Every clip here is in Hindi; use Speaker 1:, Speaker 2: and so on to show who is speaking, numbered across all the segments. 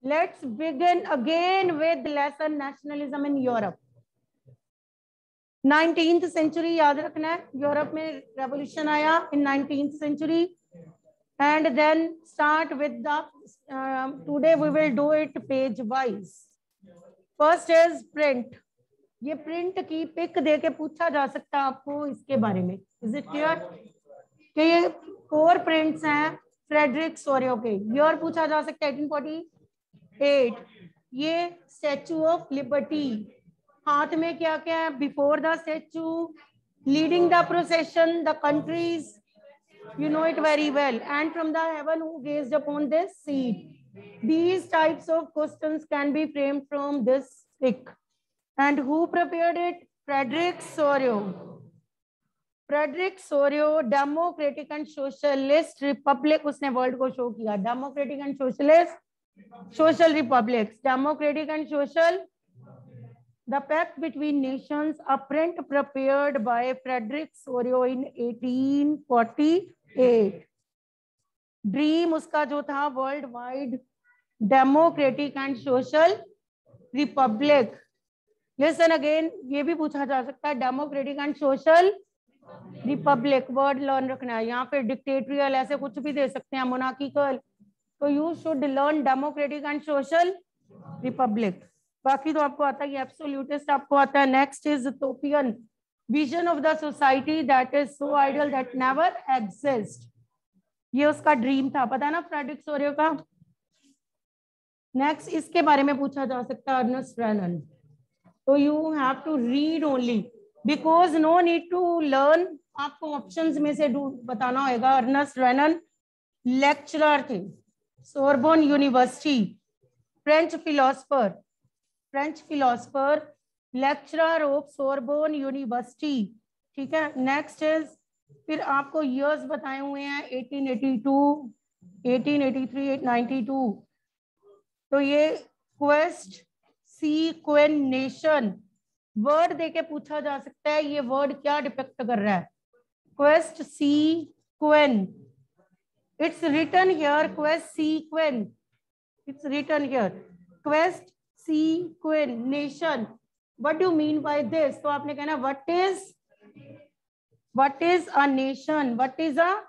Speaker 1: Let's begin again with lesson nationalism in Europe. 19th century याद रखना है, यूरोप में रेवोल्यूशन आया in 19th century, and then start with the today we will do it page wise. First is print. ये प्रिंट की पिक दे के पूछा जा सकता है आपको इसके बारे में. Is it clear? कि ये 4 प्रिंट्स हैं फ्रेडरिक सोरियो के. ईयर पूछा जा सकता है 1848. ये स्टैचू ऑफ लिबर्टी. हाथ में क्या क्या है? Before the statue, leading the procession, the countries, you know it very well, and from the heaven who gazed upon this seat. These types of questions can be framed from this pic. And who prepared it? Frederick Sorio. Frederick Sorio, Democratic and Socialist Republic, उसने वर्ल्ड को शो किया. Democratic and Socialist, Social Republics, Democratic and Social, The Pact Between Nations, a print prepared by Frederick Sorio in 1848. Dream उसका जो था world wide democratic and social republic. Listen again, ये भी पूछा जा सकता है democratic and social republic. Word learn रखना है. यहाँ पे डिक्टेटरियल ऐसे कुछ भी दे सकते हैं, मोनार्किकल, तो you should learn democratic and social republic. बाकी तो आपको आता है, एब्सोल्यूटिस्ट आपको आता है. Next is utopian, vision of the society that is so ideal that never exist. ये उसका ड्रीम था, पता है ना, फ्रेडरिक सोरियो का. नेक्स्ट इसके बारे में पूछा जा सकता है, अर्नेस्ट रेनन. तो you have to read only because no need to learn. आपको ऑप्शंस में से बताना होगा. अर्नेस्ट रेनन लेक्चरर थे, Sorbonne university, French philosopher, lecturer of Sorbonne university. ठीक है. नेक्स्ट इज, फिर आपको इयर्स बताए हुए हैं 1882, 1883, 1892. तो ये क्वेस्ट सीक्वेनेशन वर्ड देके पूछा जा सकता है. ये वर्ड क्या डिपेक्ट कर रहा है? क्वेस्ट सीक्वेन. इट्स रिटन हियर क्वेस्ट सीक्वेन. इट्स रिटन हियर क्वेस्ट सीक्वेनेशन. What do mean by this? तो आपने कहना what is a nation? What is a?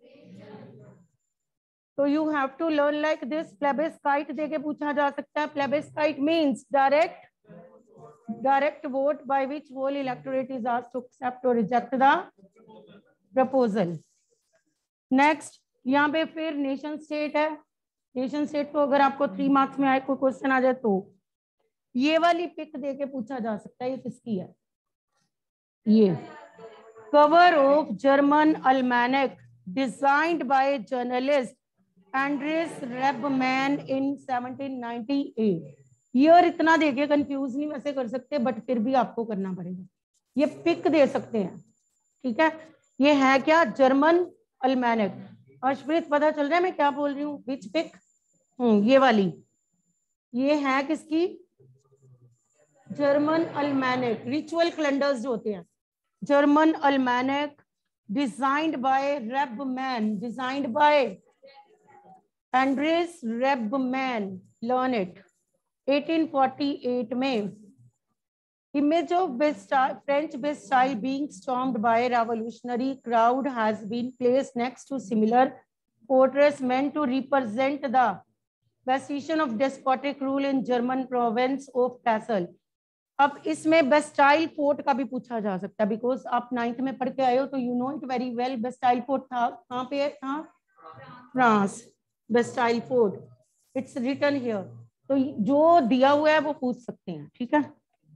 Speaker 1: So you have to learn like this. Plebiscite देके पूछा जा सकता है. Plebiscite means direct vote by which whole electorate is asked to accept or reject the proposal. Next, यहाँ पे फिर नेशन स्टेट है. नेशन स्टेट को अगर आपको 3 मार्क्स में आए कोई क्वेश्चन आ जाए तो ये वाली पिक देके पूछा जा सकता है. ये किसकी है? ये cover of German almanac designed by journalist Andreas Rebmann in 1798. Year इतना देके कंफ्यूज नहीं वैसे कर सकते, बट फिर भी आपको करना पड़ेगा. ये पिक दे सकते हैं. ठीक है. ये है क्या? जर्मन अल्मैनक. अर्शप्रीत पता चल रहा है मैं क्या बोल रही हूँ? Which pic? ये वाली. ये है किसकी? जर्मन अल्मैनक. रिचुअल कैलेंडर्स जो होते हैं, German almanac designed by Rebmann, designed by Andreas Rebmann. Learn it. 1848 में. Image of French Bastille being stormed by revolutionary crowd has been placed next to similar fortress meant to represent the bastion of despotic rule in German province of Kassel. अब इसमें बेस्टाइल फोर्ट का भी पूछा जा सकता है, बिकॉज आप 9th में पढ़ के आए हो तो you know it very well. Bastille fort था कहाँ पे? था France. Bastille fort, it's written here. तो जो दिया हुआ है वो पूछ सकते हैं. ठीक है.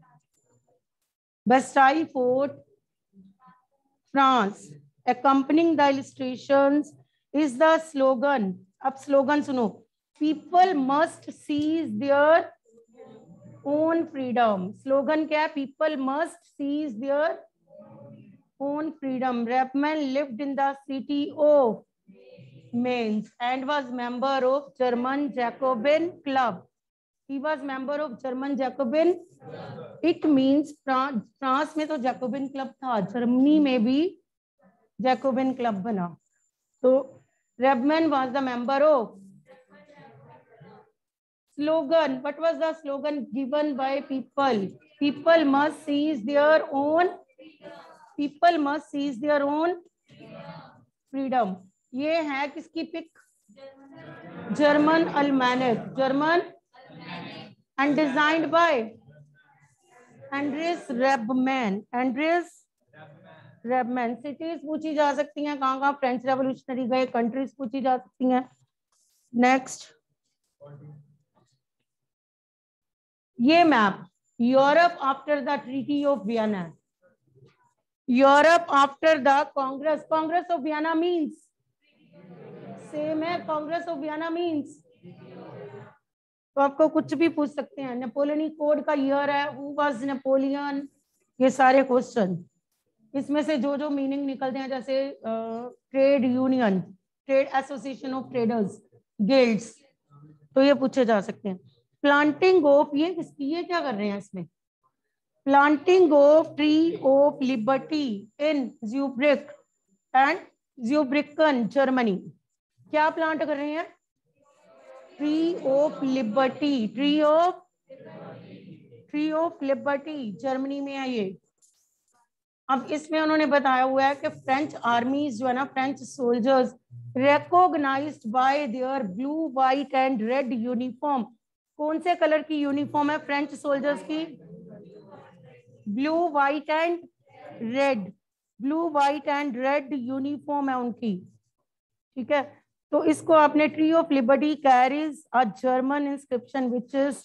Speaker 1: Bastille fort, France. accompanying the illustrations is the slogan. अब स्लोगन सुनो. People must seize their own freedom. Slogan क्या है? People must seize their own freedom. Rebmann lived in the city of Mainz and was member of German Jacobin Club. He was member of German Jacobin. It means France में तो जैकोबिन क्लब था, जर्मनी में भी जैकोबिन क्लब बना. तो Rebmann was the member of. slogan. What was the slogan given by people? People must seize their own. People must seize their own freedom. ये है किसकी pic? German almanac. German and designed by Andreas Rebmann. Andreas Rebmann. Cities पूछी जा सकती हैं, कहाँ कहाँ फ्रेंच रेवोल्यूशनरी गए. कंट्रीज पूछी जा सकती हैं. नेक्स्ट, ये map Europe after the treaty of Vienna. Europe after the congress. Congress of Vienna means same है. कांग्रेस ऑफ वियना मीन्स, तो आपको कुछ भी पूछ सकते हैं. नेपोलियन कोड का ईयर है. Who was Napoleon. ये सारे क्वेश्चन, इसमें से जो जो मीनिंग निकलते हैं, जैसे trade union, trade association of traders, guilds, तो ये पूछे जा सकते हैं. प्लांटिंग ऑफ, ये क्या कर रहे हैं इसमें? Planting of tree of liberty in Zurich and ज़्यूरिखन जर्मनी. क्या प्लांट कर रहे हैं? Tree of liberty. Tree of liberty Germany में है ये. अब इसमें उन्होंने बताया हुआ है कि फ्रेंच आर्मीज जो है ना, French soldiers recognized by their blue, white and red uniform. कौन से कलर की यूनिफॉर्म है फ्रेंच सोल्जर्स की? Blue, white and red. Blue, white and red uniform है उनकी. ठीक है, तो इसको आपने tree of liberty carries a German inscription which is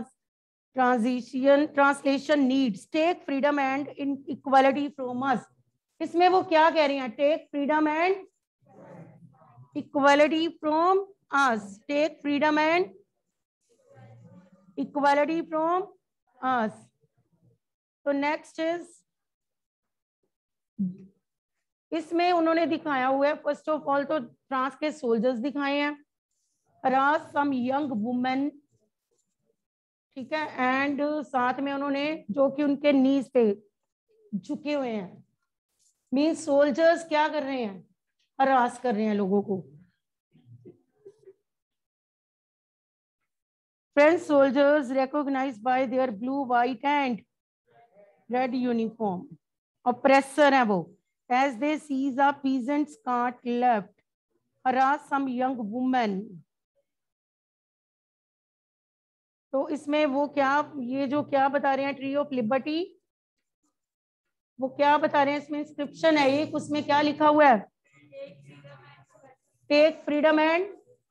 Speaker 1: translation needs take freedom and in equality from us. इसमें वो क्या कह रही हैं? Take freedom and equality from us. Take freedom and equality from us. तो नेक्स्ट इज, इसमें उन्होंने दिखाया हुआ है, फर्स्ट ऑफ ऑल तो फ्रांस के सोल्जर्स दिखाए हैं, हरास सम यंग वुमेन. ठीक है, एंड साथ में उन्होंने जो कि उनके नीज पे झुके हुए हैं, मींस सोल्जर्स क्या कर रहे हैं? हरास कर रहे हैं लोगों को. French soldiers recognized by their blue, white and red uniform. Oppressor है वो. As they seize a peasant's cart left, harass some young woman. तो इसमें वो क्या, ये जो क्या बता रहे हैं, ट्री ऑफ लिबर्टी, वो क्या बता रहे हैं? इसमें इंस्क्रिप्शन है एक, उसमें क्या लिखा हुआ है? Take freedom and.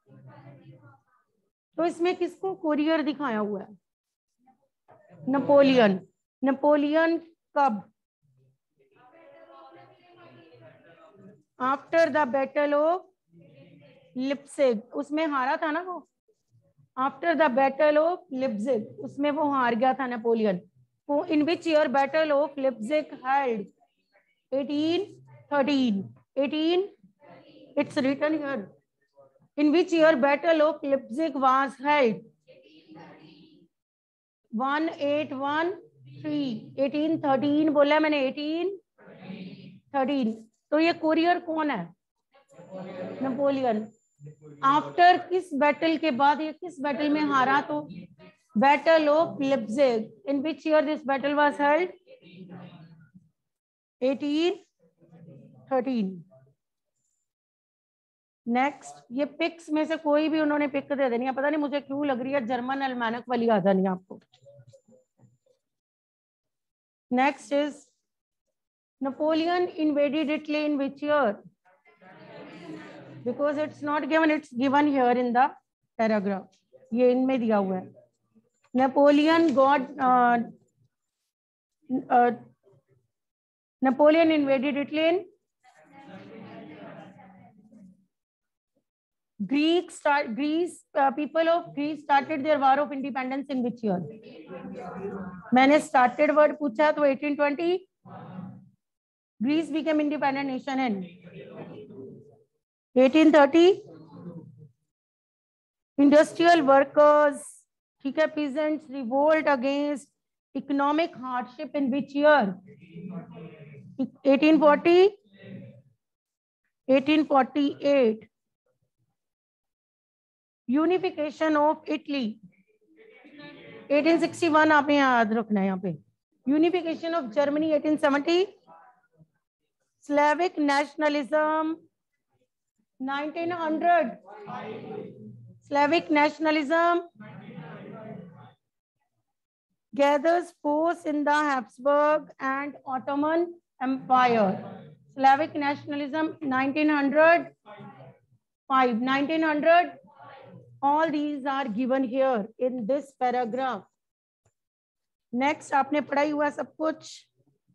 Speaker 1: तो इसमें किसको कोरियर दिखाया हुआ है? नेपोलियन. नेपोलियन कब? After the battle of Leipzig. उसमें हारा था ना वो. After the battle of Leipzig, उसमें वो हार गया था Napoleon. In which year battle of Leipzig held? 1813. 18, it's written here. In which year battle of Leipzig was held? 1813. 1813 बोला मैंने. 1813. तो ये कोरियर कौन है? नेपोलियन. आफ्टर किस बैटल के बाद, ये किस बैटल में हारा? तो battle of Leipzig. In which year this battle was held? 1813. Next, ये पिक्स में से कोई भी उन्होंने पिक दे देनी है. पता नहीं मुझे क्यों लग रही है जर्मन अल्मैनक वाली आ जानी है आपको. Next is, Napoleon invaded Italy in which year? Because it's not given, it's given here in the paragraph. ये इनमें दिया हुआ है. नेपोलियन गॉड, Napoleon invaded Italy in Greece, people of Greece started their war of independence in which year? मैंने started word पूछा तो 1820. Greece became independent nation in 1830. Industrial workers, ठीक है, peasants revolt against economic hardship in which year? 1840. 1848. Unification of Italy 1861 आपने याद रखना है यहाँ पे। Unification of Germany 1870, Slavic nationalism 1900, Slavic nationalism gathers force in the Habsburg and Ottoman Empire. Slavic nationalism 1900, 1900. All these are given here in this paragraph. Next, आपने पढ़ाई हुआ सब कुछ.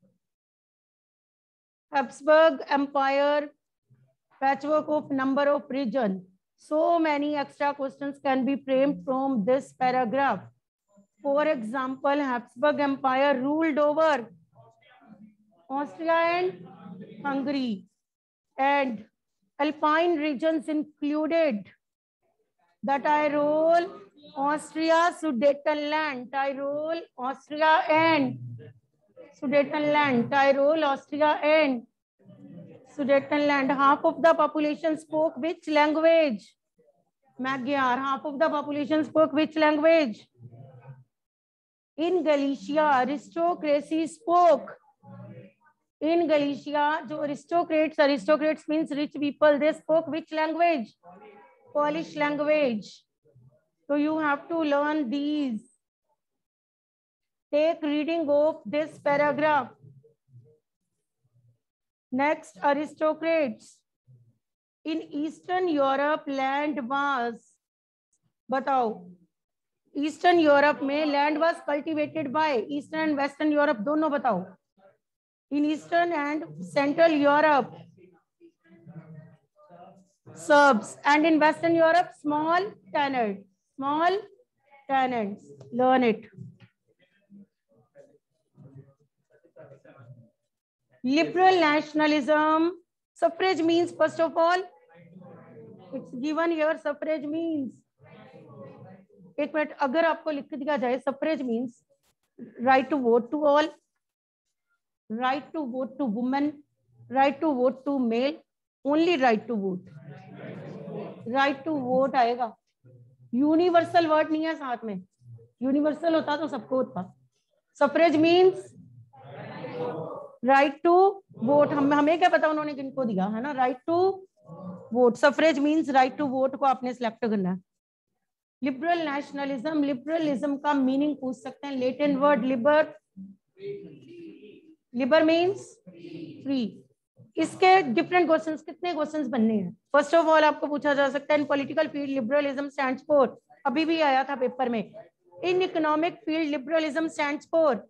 Speaker 1: Habsburg Empire, patchwork of number of region. So many extra questions can be framed from this paragraph. For example, Habsburg Empire ruled over Austria and Hungary, and Alpine regions included the Tyrol, Austria, Sudetenland, Tyrol, Austria, and Sudetenland, Tyrol, Austria, and Sudetenland. Half of the population spoke which language? Magyar. Half of the population spoke which language? In Galicia, aristocracy spoke. In Galicia, जो aristocrats means rich people, they spoke which language? Polish language. So you have to learn these. Take reading of this paragraph. Next, aristocrats. In Eastern Europe, land was, बताओ, Eastern Europe में land was cultivated by, Eastern and Western Europe दोनों बताओ. In Eastern and Central Europe, Serbs, and in Western Europe, small tenants. Small tenants. Learn it. Liberal nationalism. Suffrage means, first of all, it's given here. Suffrage means. एक मिनट, अगर आपको लिख दिया जाए, suffrage means right to vote to all, right to vote to women, right to vote to male, only right to vote. Right to vote आएगा. Universal word नहीं है साथ में. Universal होता तो सबको होता. Suffrage means right to vote. हमें क्या पता उन्होंने किनको दिया है ना. Right to vote. Suffrage means right to vote को आपने select करना है. लिबरल नेशनलिज्म, लिबरलिज्म का मीनिंग पूछ सकते हैं. Latin word liber, liber means free. इसके डिफरेंट क्वेश्चंस, कितने क्वेश्चंस बनने हैं? फर्स्ट ऑफ ऑल आपको पूछा जा सकता है in political field liberalism stands for, अभी भी आया था पेपर में. In economic field liberalism stands for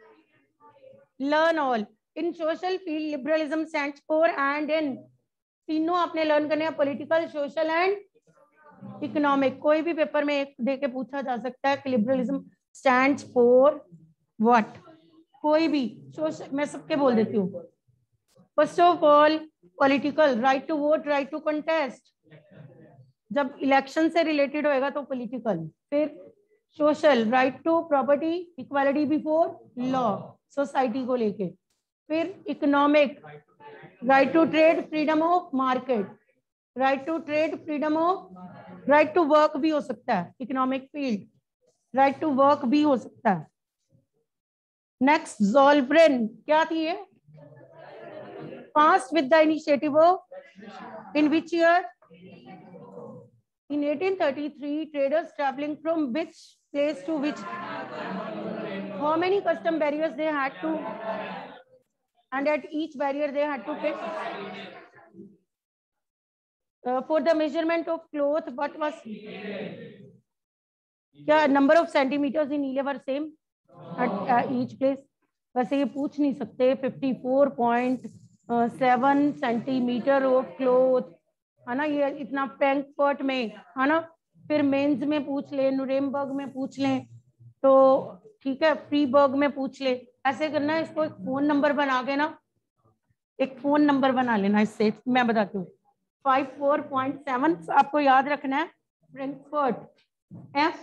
Speaker 1: learn all. In social field liberalism stands for and in. तीनों आपने लर्न करने हैं, पॉलिटिकल, सोशल एंड इकोनॉमिक. कोई भी पेपर में एक देके पूछा जा सकता है कि लिबरलिज्म स्टैंड्स फॉर व्हाट. कोई भी सोशल, मैं सबके बोल देती हूँ. First of all political, right to vote, right to contest, जब इलेक्शन से रिलेटेड होएगा तो पॉलिटिकल. फिर social, right to property, equality before law, society को लेके. फिर economic, right to trade, freedom of market, right to trade, freedom of, right to work भी हो सकता है economic field, right to work भी हो सकता है. नेक्स्ट ज़ोलब्रेन क्या थी ये? Passed with the initiative of, in which year? In 1833, traders traveling from which place to which? How many custom barriers they had to, and at each barrier they had to pay. For the measurement of cloth, what was? क्या number of centimeters in India were same at each place? वैसे ये पूछ नहीं सकते. 54.7 सेंटीमीटर ऑफ क्लोथ है ना, ये इतना फ्रैंकफर्ट में है ना. फिर मेंस में पूछ ले, नुरेमबर्ग में पूछ लें तो ठीक है, फ्रीबर्ग में पूछ ले. ऐसे करना है इसको. एक फोन नंबर बना के ना, एक फोन नंबर बना लेना. इससे मैं बताती हूँ. 54.7 आपको याद रखना है. फ्रैंकफर्ट F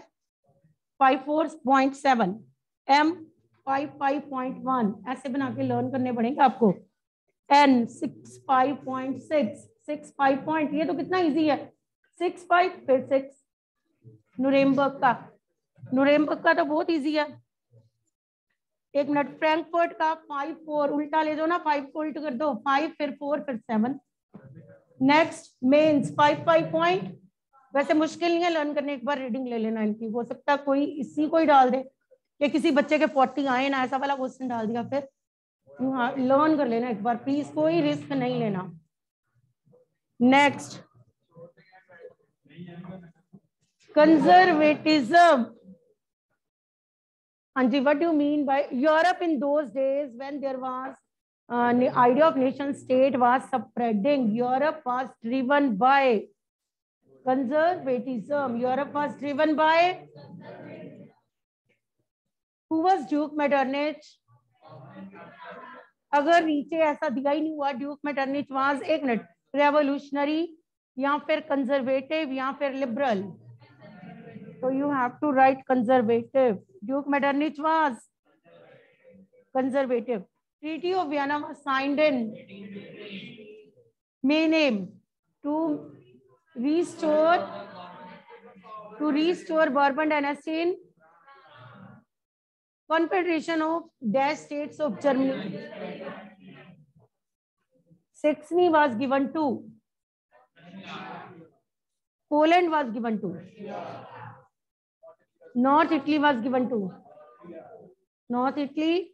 Speaker 1: 54.7, M 55.1, ऐसे बना के लर्न करने पड़ेंगे आपको. N 65.6, 65 पॉइंट, ये तो कितना इजी है. 65 फिर 6 नुरेमबर्ग का. नुरेमबर्ग का तो बहुत इजी है। एक मिनट, फ्रैंकफर्ट का 5-4 उल्टा ले दो ना, 5 को उल्ट कर दो, 5 फिर 4 फिर 7। नेक्स्ट मेंस 5 पॉइंट, वैसे मुश्किल नहीं है लर्न करने, एक बार रीडिंग ले लेना इनकी, हो सकता है कोई इसी को ही डाल दे या किसी बच्चे के 40 आए ना, ऐसा वाला क्वेश्चन डाल दिया, फिर लर्न कर लेना एक बार प्लीज, कोई रिस्क नहीं लेना। Next conservatism. हाँ जी, what do you mean by Europe in those days when there was the idea of nation state was spreading? Europe was driven by conservatism. Europe was driven by who was Duke Metternich? अगर नीचे ऐसा दिया ही नहीं हुआ ड्यूक मेटरनिच वाज, एक मिनट, रेवोल्यूशनरी या फिर कंजर्वेटिव या फिर liberal, so you have to write conservative. Duke Metternich was conservative. Treaty of Vienna was signed in May name to restore Bourbon dynasty in Confederation of Dash States of Germany. Saxony was given to Poland, was given to North Italy, was given to North Italy.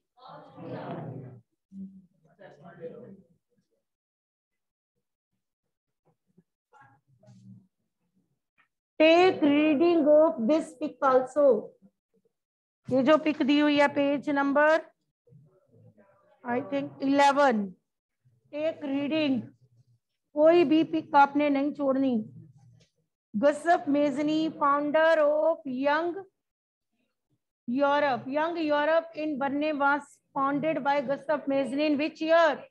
Speaker 1: Take reading of this pic also. ये जो पिक दी हुई है page number I think 11, take reading, कोई भी पिक आपने नहीं छोड़नी। Gustav Mazzini, founder of young Europe. Young Europe in Berne was founded by Gustav Mazzini in which year?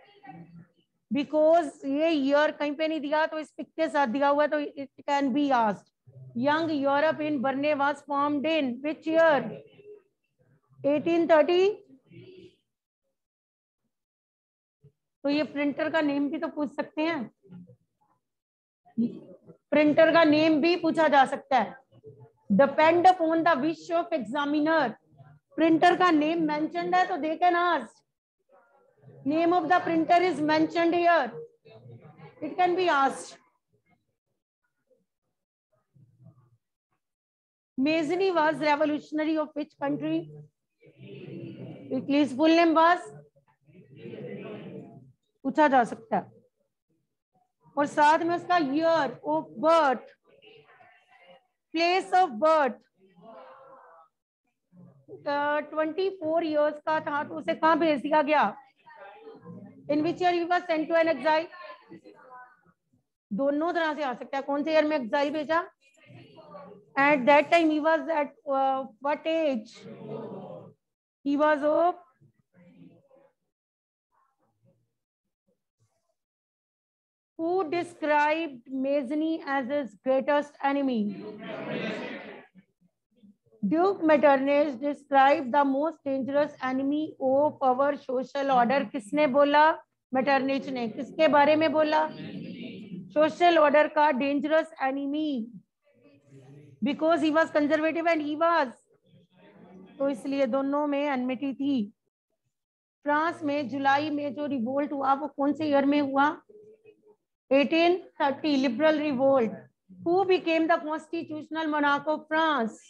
Speaker 1: Because ये ईयर कहीं पे नहीं दिया तो इस पिक के साथ दिया हुआ है, तो it can be asked. Young Europe in Berne was formed in which year? 1830। तो ये प्रिंटर का नेम भी तो पूछ सकते हैं, प्रिंटर का नेम भी पूछा जा सकता है। Depend upon the wish of examiner. Printer का नेम मेंशन्ड है तो they can ask, name of the printer is mentioned here, it can be asked. Mazzini was revolutionary of which country? Italy's full name was, पूछा जा सकता है, और साथ में उसका year of birth, place of birth. 24 years का था तो उसे कहाँ भेज दिया गया? In which year he was sent to an exile? दोनों तरह से आ सकता है, कौन से ईयर में एक्साइल भेजा? At that time he was at what age? He was of who described Mazzini as his greatest enemy? Duke Metternich described the most dangerous enemy of our social order. किसने बोला? मेटरनिच ने। किसके बारे में बोला? सोशल ऑर्डर का dangerous enemy, because he was conservative and he was, तो इसलिए दोनों में एनमिटी थी। फ्रांस में जुलाई में जो रिवोल्ट हुआ वो कौन से ईयर में हुआ? 1830, liberal revolt. Who became the constitutional monarch of France?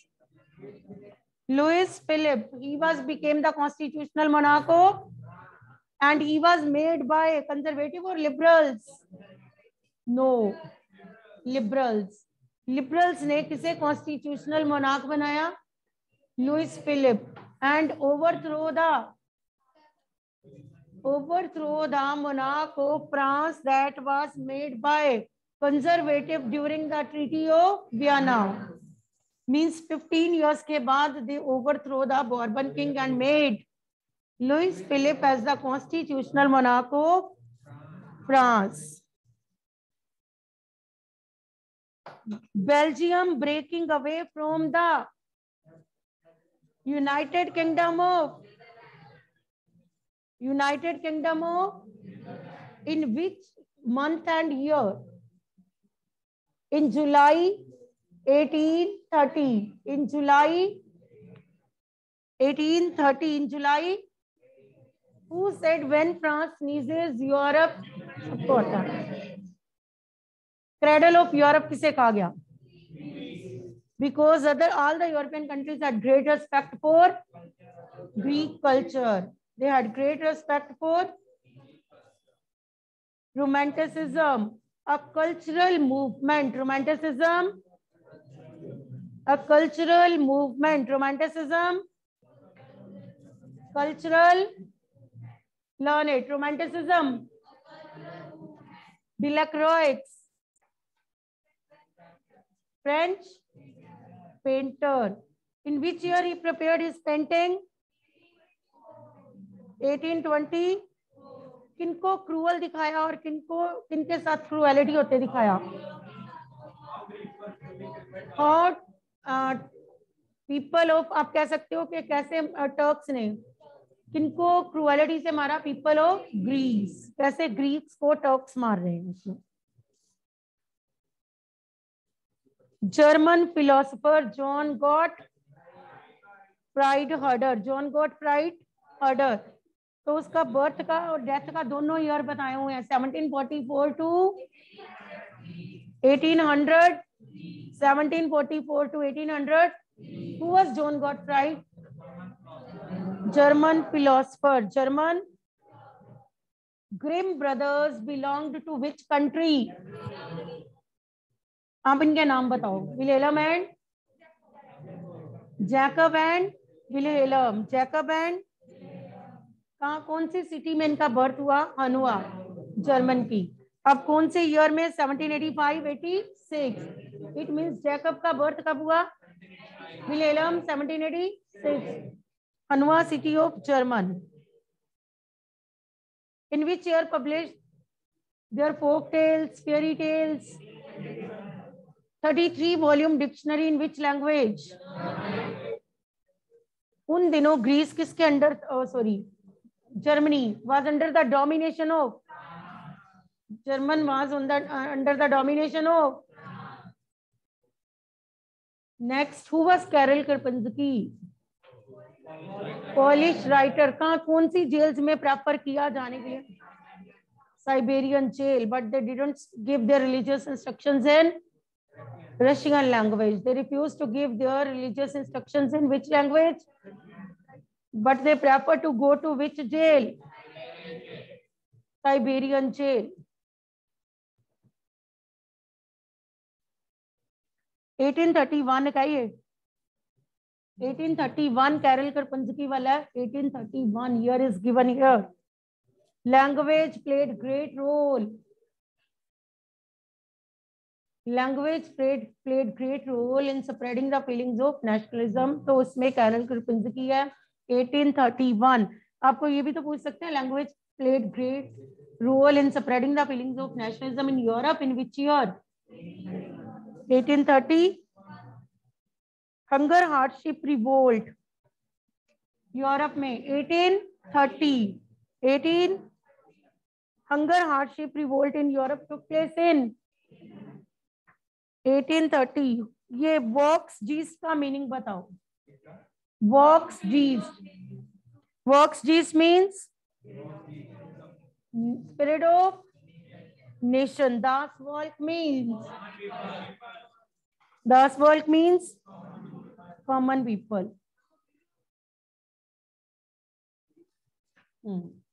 Speaker 1: Louis Philippe. He was became the constitutional monarch of, and he was made by conservative और लिबरल्स? No, liberals. लिबरल्स ने किसे कॉन्स्टिट्यूशनल मोनार्क बनाया? Louis Philippe. And overthrow the monarch of France that was made by conservative during the Treaty of Vienna. Means 15 years के बाद they overthrow the Bourbon king and made Louis Philippe as the constitutional monarch of France. Belgium breaking away from the United Kingdom of in which month and year? In July 1830 in July. 1830 in July. Who said when France sneezes, Europe? सबको आता है. Cradle of Europe किसे कहा गया? Because all the European countries had great respect for Greek culture. They had great respect for Romanticism, a cultural movement. Romanticism, a cultural movement. Romanticism, cultural. Learn it. Romanticism, Delacroix, French painter. In which year he prepared his painting? 1820. किनको क्रूअल दिखाया और किनके साथ क्रूएलिटी होते दिखाया? और पीपल ऑफ, आप कह सकते हो कि कैसे टर्क्स ने किनको क्रूएलिटी से मारा? People of Greece. कैसे ग्रीक्स को टर्क्स मार रहे हैं उसमें. German philosopher John Gottfried Herder. John Gottfried Herder. तो उसका बर्थ का और डेथ का दोनों ईयर बताए हुए हैं. 1744 to 1800. 1744 to 1800. Who was John Gottfried? German philosopher. German. Grimm brothers belonged to which country? आप इनके नाम बताओ. Wilhelm and Jacob and Wilhelm. Jacob and कहाँ, कौन सी सिटी में इनका बर्थ हुआ? हनुआ, जर्मन की. अब कौन से ईयर में? 1785, 86. इट मींस जैकब का बर्थ कब हुआ? Wilhelm 1786. Hanau city of German. In which year published their folk tales, fairy tales? 33 volume dictionary in which language? उन दिनों ग्रीस किसके under? Germany was under the domination of. German was under the domination of. Next, who was Karel Karpinski? Polish writer. कहाँ, कौन सी जेल्स में प्रेफर किया जाने के लिए? Siberian jail. But they didn't give their religious instructions in Russian language. They refused to give their religious instructions in which language? But they prefer to go to which jail? Siberian jail. 1831 का ये 1831 कैरल करपंजकी वाला 1831 year is given here. Language played great role. Language played great role in spreading the feelings of nationalism. तो उसमें कैरल करपंजकी है 1831. आपको ये भी तो पूछ सकते हैं, language played great role in spreading the feelings of nationalism in Europe in which year? 1830. Hunger hardship revolt Europe में 1830. 18 hunger hardship revolt in Europe took place in 1830. ये वॉक्स जीस का मीनिंग बताओ. वॉक्स जीस. Volksgeist means spirit of nation. Das Volk means common people.